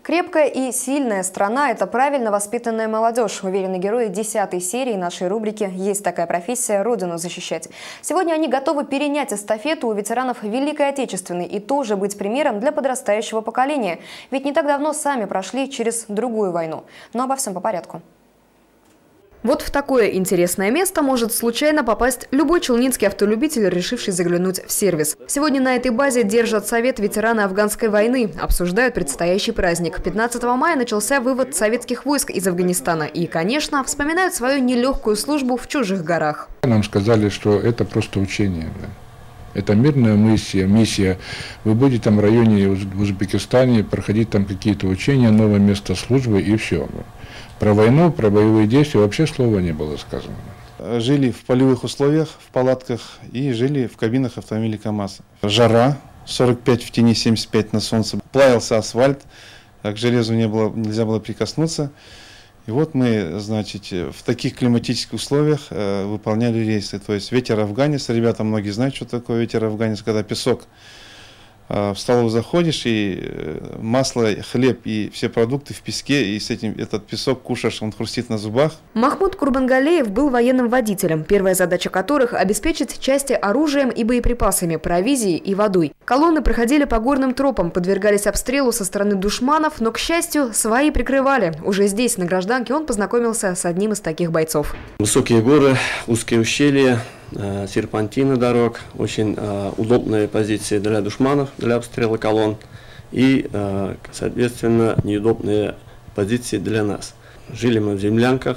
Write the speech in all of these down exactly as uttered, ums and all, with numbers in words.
Крепкая и сильная страна – это правильно воспитанная молодежь, уверены герои десятой серии нашей рубрики «Есть такая профессия – Родину защищать». Сегодня они готовы перенять эстафету у ветеранов Великой Отечественной и тоже быть примером для подрастающего поколения. Ведь не так давно сами прошли через другую войну. Но обо всем по порядку. Вот в такое интересное место может случайно попасть любой челнинский автолюбитель, решивший заглянуть в сервис. Сегодня на этой базе держат совет ветераны афганской войны, обсуждают предстоящий праздник. пятнадцатого мая начался вывод советских войск из Афганистана и, конечно, вспоминают свою нелегкую службу в чужих горах. Нам сказали, что это просто учение. Это мирная миссия, миссия. Вы будете там в районе в Узбекистане, проходить там какие-то учения, новое место службы и все. Про войну, про боевые действия вообще слова не было сказано. Жили в полевых условиях, в палатках и жили в кабинах автомобилей КАМАЗ. Жара, сорок пять в тени, семьдесят пять на солнце. Плавился асфальт, к железу не было, нельзя было прикоснуться. И вот мы, значит, в таких климатических условиях э, выполняли рейсы. То есть ветер афганец, ребята многие знают, что такое ветер афганец, когда песок. В столовую заходишь, и масло, хлеб и все продукты в песке, и с этим этот песок кушаешь, он хрустит на зубах. Махмуд Курбангалеев был военным водителем, первая задача которых – обеспечить части оружием и боеприпасами, провизией и водой. Колонны проходили по горным тропам, подвергались обстрелу со стороны душманов, но, к счастью, свои прикрывали. Уже здесь, на гражданке, он познакомился с одним из таких бойцов. Высокие горы, узкие ущелья, серпантины дорог, очень э, удобные позиции для душманов, для обстрела колонн и, э, соответственно, неудобные позиции для нас. Жили мы в землянках,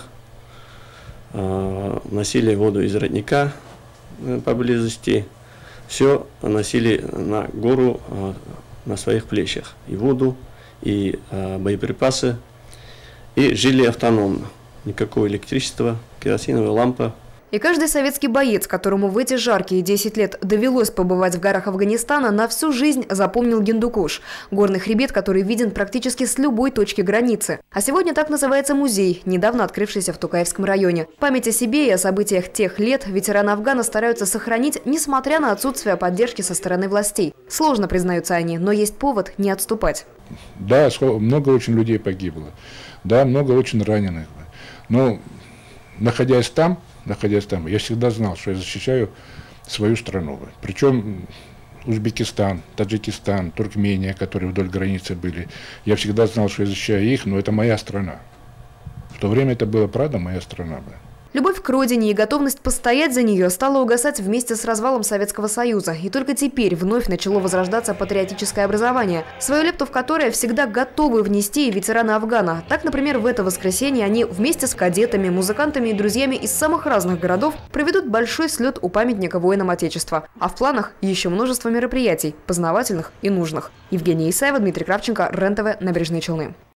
э, носили воду из родника э, поблизости, все носили на гору э, на своих плечах, и воду, и э, боеприпасы, и жили автономно, никакого электричества, керосиновая лампа. И каждый советский боец, которому в эти жаркие десять лет довелось побывать в горах Афганистана, на всю жизнь запомнил Гиндукуш – горный хребет, который виден практически с любой точки границы. А сегодня так называется музей, недавно открывшийся в Тукаевском районе. Память о себе и о событиях тех лет ветераны Афгана стараются сохранить, несмотря на отсутствие поддержки со стороны властей. Сложно, признаются они, но есть повод не отступать. Да, много очень людей погибло, да, много очень раненых. Но, находясь там, находясь там, я всегда знал, что я защищаю свою страну. Причем Узбекистан, Таджикистан, Туркмения, которые вдоль границы были. Я всегда знал, что я защищаю их, но это моя страна. В то время это была, правда, моя страна. Любовь к родине и готовность постоять за нее стала угасать вместе с развалом Советского Союза. И только теперь вновь начало возрождаться патриотическое образование, свою лепту в которое всегда готовы внести и ветераны Афгана. Так, например, в это воскресенье они вместе с кадетами, музыкантами и друзьями из самых разных городов проведут большой слет у памятника воинам Отечества. А в планах еще множество мероприятий, познавательных и нужных. Евгения Исаева, Дмитрий Кравченко, РЕН-ТВ, Набережные Челны.